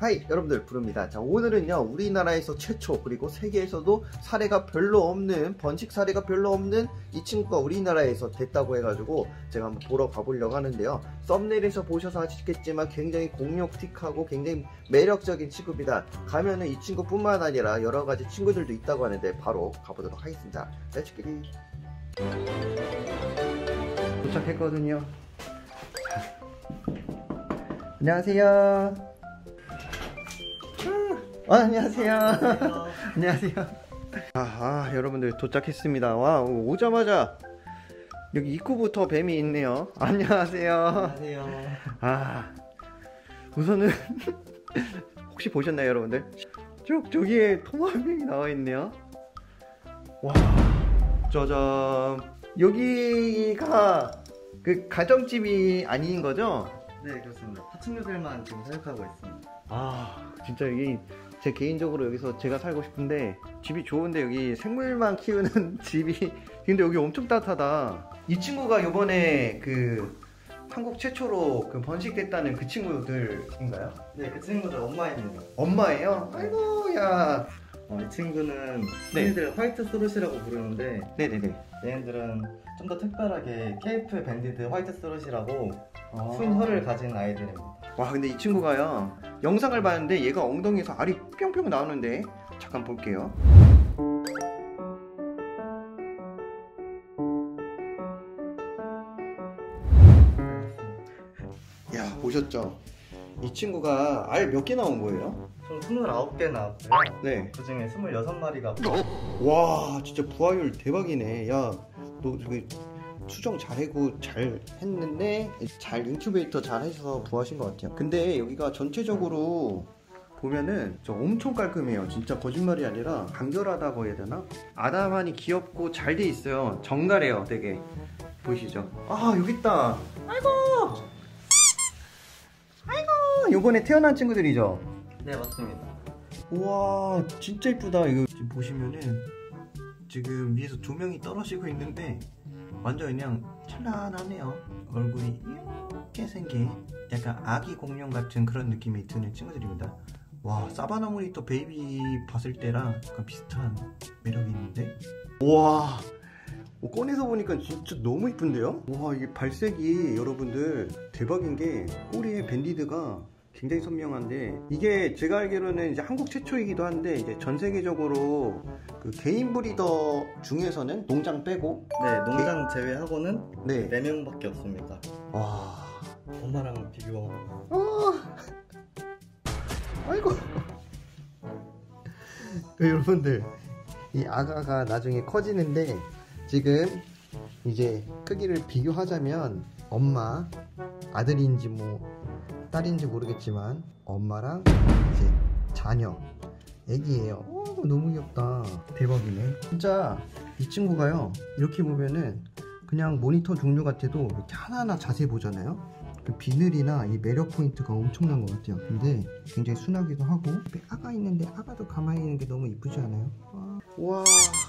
하이 여러분들, 부릅니다. 자, 오늘은요 우리나라에서 최초 그리고 세계에서도 사례가 별로 없는, 번식 사례가 별로 없는 이 친구가 우리나라에서 됐다고 해가지고 제가 한번 보러 가보려고 하는데요. 썸네일에서 보셔서 아시겠지만 굉장히 공룡틱하고 굉장히 매력적인 친구입니다. 가면은 이 친구뿐만 아니라 여러가지 친구들도 있다고 하는데 바로 가보도록 하겠습니다. 렛츠기릿. 도착했거든요. 안녕하세요. 안녕하세요. 안녕하세요. 여러분들 도착했습니다. 와, 오자마자 여기 입구부터 뱀이 있네요. 안녕하세요. 안녕하세요. 우선은 혹시 보셨나요 여러분들? 저기에 토마뱀이 나와 있네요. 와, 짜잔. 여기가 그 가정집이 아닌 거죠? 네, 그렇습니다. 파충류들만 지금 사육하고 있습니다. 진짜 여기 제 개인적으로 여기서 제가 살고 싶은데, 집이 좋은데 여기 생물만 키우는 집이, 근데 여기 엄청 따뜻하다. 이 친구가 요번에 그 한국 최초로 그 번식됐다는 그 친구들인가요? 네, 그 친구들 엄마입니다. 엄마예요? 아이고, 야. 이 친구는 네. 흔히들 화이트 스롯이라고 부르는데, 네네네. 얘네들은 좀 더 특별하게 케이프 밴디드 화이트 스롯이라고 순 혀를 가진 아이들입니다. 와, 근데 이 친구가요, 영상을 봤는데 얘가 엉덩이에서 알이 뿅뿅 나오는데, 잠깐 볼게요. 야, 보셨죠? 이 친구가 알 몇 개 나온 거예요? 총 29개 나왔고요. 네. 그 중에 26마리가 와, 진짜 부화율 대박이네. 야, 너 저기 수정 잘하고 잘 했는데, 잘 인큐베이터 잘 해서 부화하신 것 같아요. 근데 여기가 전체적으로 보면은 저 엄청 깔끔해요. 진짜 거짓말이 아니라 간결하다고 해야 되나? 아담하니 귀엽고 잘 돼 있어요. 정갈해요, 되게. 보이시죠? 여기 있다. 아이고, 요번에 태어난 친구들이죠? 네, 맞습니다. 우와, 진짜 이쁘다. 이거 지금 보시면은 지금 위에서 두 명이 떨어지고 있는데 완전 그냥 찬란하네요. 얼굴이 이렇게 생긴 약간 아기 공룡 같은 그런 느낌이 드는 친구들입니다. 와, 사바나 모니터 베이비 봤을 때랑 약간 비슷한 매력이 있는데, 우와, 꺼내서 보니까 진짜 너무 이쁜데요? 와, 이게 발색이 여러분들 대박인 게, 꼬리에 밴디드가 굉장히 선명한데, 이게 제가 알기로는 이제 한국 최초이기도 한데, 이제 전 세계적으로 그 개인 브리더 중에서는 농장 빼고, 네, 농장 제외하고는 네. 4명밖에 없습니다. 와, 엄마랑 비교하고. 아이고. 여러분들, 이 아가가 나중에 커지는데, 지금 이제 크기를 비교하자면 엄마, 아들인지 뭐 딸인지 모르겠지만 엄마랑 이제 자녀, 애기예요. 너무 귀엽다. 대박이네. 진짜 이 친구가요, 이렇게 보면은 그냥 모니터 종류 같아도 이렇게 하나하나 자세히 보잖아요. 그 비늘이나 이 매력 포인트가 엄청난 것 같아요. 근데 굉장히 순하기도 하고, 아가 있는데 아가도 가만히 있는 게 너무 이쁘지 않아요? 와,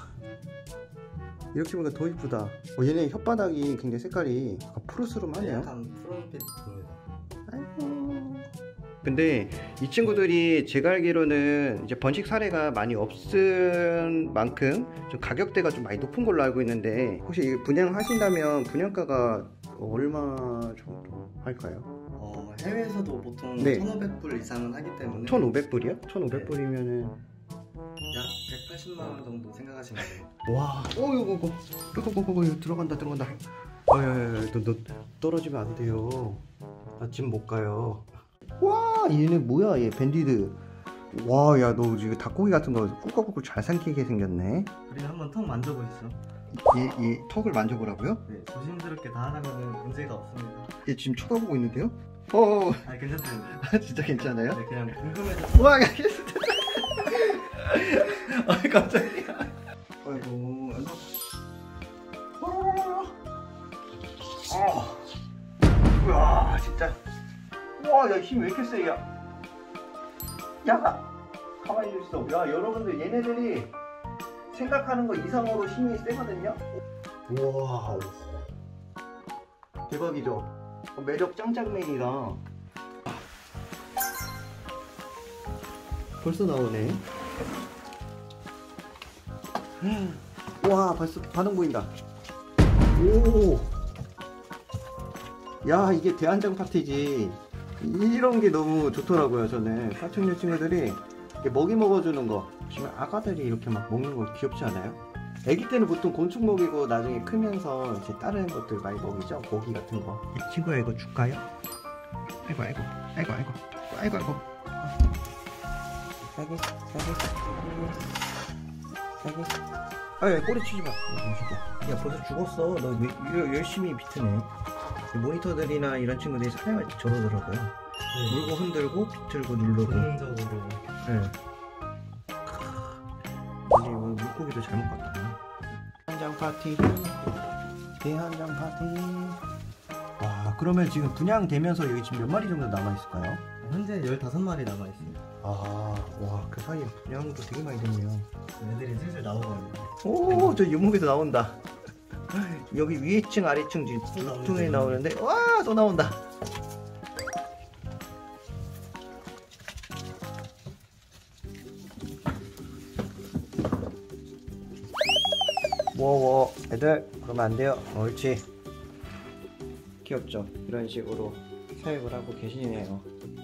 이렇게 보니까 더 이쁘다. 얘네 혓바닥이 굉장히 색깔이 푸르스름하네요. 약간 푸른빛입니다. 아이고. 근데 이 친구들이 제가 알기로는 이제 번식 사례가 많이 없은 만큼 좀 가격대가 좀 많이 높은 걸로 알고 있는데, 혹시 분양하신다면 분양가가 얼마 정도 할까요? 해외에서도 보통 네. 1,500불 이상은 하기 때문에 1,500불이요? 1,500불이면은 약 180만원 정도 생각하시면 돼요. 와, 이거 들어간다. 너 떨어지면 안 돼요. 나 집 못 가요. 와, 얘네 뭐야, 얘 밴디드. 와, 야, 너 지금 닭고기 같은 거 꿀꺽꿀꺽 잘 삼키게 생겼네. 우리는 한번 턱 만져보시죠. 얘 턱을 만져보라고요? 네, 조심스럽게 다 하면 문제가 없습니다. 얘 지금 쳐다보고 있는데요? 괜찮습니다. 진짜 괜찮아요? 네, 그냥 궁금해서. 와, 깜짝이야. 아이고, 와, 진짜. 와, 야, 힘 왜 이렇게 세, 야. 가만히 있어. 야, 여러분들, 얘네들이 생각하는 거 이상으로 힘이 세거든요? 우와, 대박이죠? 매력 짱짱맨이라. 벌써 나오네. 와, 벌써 반응 보인다. 오, 야, 이게 대한장 파티지. 이런 게 너무 좋더라고요. 저는 파충류 친구들이 이렇게 먹이 먹어주는 거 보시면 아가들이 이렇게 막 먹는 거 귀엽지 않아요? 아기 때는 보통 곤충 먹이고 나중에 크면서 이제 다른 것들 많이 먹이죠. 고기 같은 거. 친구야, 이거 줄까요? 아이고 아이고 아이고 아이고 아이고 아이고. 싸게 아이, 꼬리 치지 마. 야, 벌써 죽었어. 너 열심히 비트네. 모니터들이나 이런 친구들이 사냥할 때 저러더라고요. 물고 흔들고 비틀고 누르고. 본능적으로. 네. 이제 물고기도 잘 먹었다. 대한장 파티. 대한장 파티. 와, 그러면 지금 분양되면서 여기 지금 몇 마리 정도 남아있을까요? 현재 15마리 남아있습니다. 아, 와, 그 사이에 분양도 되게 많이 됐네요. 애들이 슬슬 나오거든요. 오, 저 유목에서 나온다. 여기 위에층 아래층 지금 두 통에 나오는데, 와, 또 나온다. 워, 애들 그러면 안 돼요. 옳지. 귀엽죠? 이런 식으로 사육을 하고 계시네요.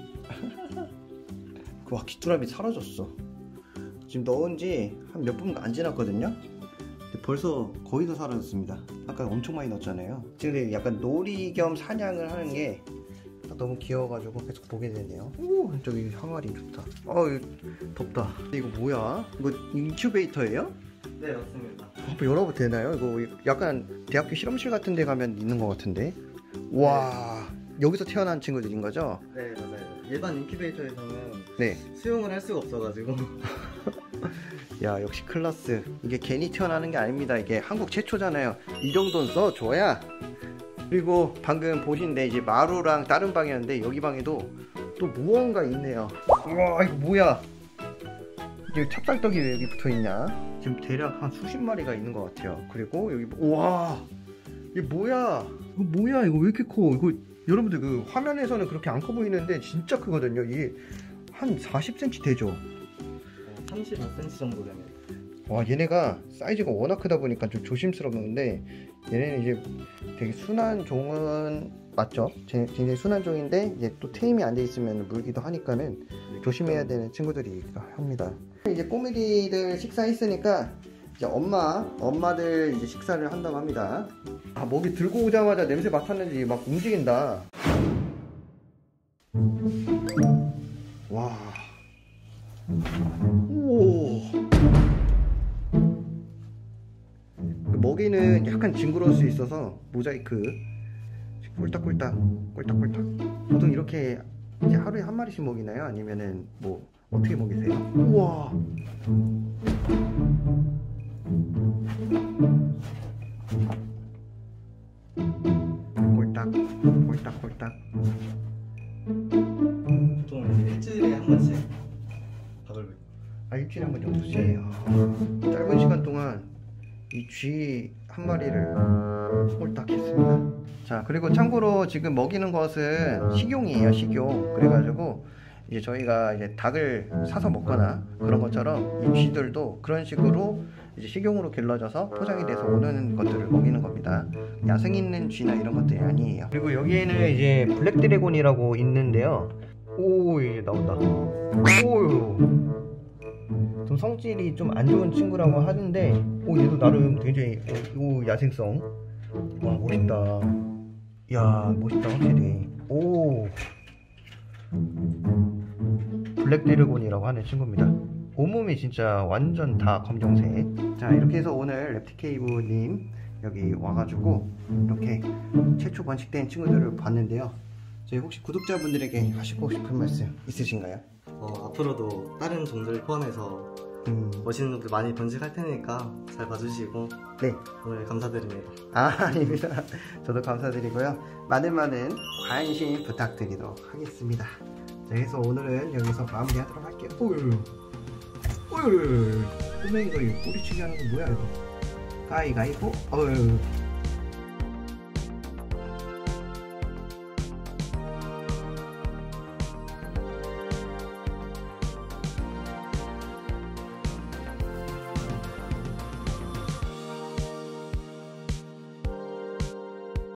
와, 귀뚜라미 사라졌어. 지금 넣은 지 한 몇 분 안 지났거든요. 근데 벌써 거의 다 사라졌습니다. 아까 엄청 많이 넣었잖아요. 지금 약간 놀이 겸 사냥을 하는 게 너무 귀여워가지고 계속 보게 되네요. 오, 저기 항아리 좋다. 이거 덥다. 근데 이거 뭐야? 이거 인큐베이터예요? 네, 맞습니다. 한번 열어봐도 되나요? 이거 약간 대학교 실험실 같은 데 가면 있는 것 같은데. 와, 여기서 태어난 친구들인 거죠? 네, 맞아요. 일반 인큐베이터에서는 네. 수용을 할 수가 없어가지고. 야, 역시 클라스. 이게 괜히 태어나는 게 아닙니다. 이게 한국 최초잖아요. 이 정도는 써줘야. 그리고 방금 보신데 이제 마루랑 다른 방이었는데 여기 방에도 또 무언가 있네요. 우와, 이거 뭐야? 이게 찹쌀떡이 왜 여기 붙어있냐? 지금 대략 한 수십 마리가 있는 것 같아요. 그리고 여기, 우와, 이게 뭐야? 이거 뭐야? 이거 왜 이렇게 커? 이거 여러분들 그 화면에서는 그렇게 안 커 보이는데 진짜 크거든요. 이게 한 40cm 되죠? 35cm 정도 됩니다. 와, 얘네가 사이즈가 워낙 크다 보니까 좀 조심스러운데, 얘네는 이제 되게 순한 종은 맞죠? 굉장히 순한 종인데 이제 또 테임이 안 돼 있으면 물기도 하니까는 조심해야 되는 친구들이 합니다. 이제 꼬미리들 식사했으니까 이제 엄마들 이제 식사를 한다고 합니다. 아, 먹이 들고 오자마자 냄새 맡았는지 막 움직인다. 와. 오. 먹이는 약간 징그러울 수 있어서 모자이크 꼴딱꼴딱 보통 이렇게 이제 하루에 한 마리씩 먹이나요? 아니면은 뭐 어떻게 먹이세요? 우와. 꼴딱 보통 일주일에 한 번씩 밥을 먹어요. 일주일에 한 번 정도씩. 짧은 시간 동안 이 쥐 한 마리를 홀딱 했습니다. 자, 그리고 참고로 지금 먹이는 것은 식용이에요. 식용. 그래가지고 이제 저희가 이제 닭을 사서 먹거나 그런 것처럼 이 쥐들도 그런 식으로 이제 식용으로 길러져서 포장이 돼서 오는 것들을 먹이는 겁니다. 야생 있는 쥐나 이런 것들이 아니에요. 그리고 여기에는 이제 블랙 드래곤이라고 있는데요. 오, 이게 나온다. 오, 좀 성질이 좀 안 좋은 친구라고 하는데, 얘도 나름 굉장히 야생성. 와, 멋있다. 야, 멋있다 확실히. 오, 블랙 드래곤이라고 하는 친구입니다. 온몸이 진짜 완전 다 검정색. 자, 이렇게 해서 오늘 랩티케이브님 여기 와가지고 이렇게 최초 번식된 친구들을 봤는데요. 저희 혹시 구독자분들에게 하시고 싶은 말씀 있으신가요? 앞으로도 다른 종들 포함해서 멋있는 놈들 많이 번식할 테니까 잘 봐주시고. 네, 오늘 감사드립니다. 아닙니다. 저도 감사드리고요. 많은 관심 부탁드리도록 하겠습니다. 자, 그래서 오늘은 여기서 마무리하도록 할게요. 꼬맹이가 이거 꼬리치기 하는 거 뭐야 이거? 가위가위보.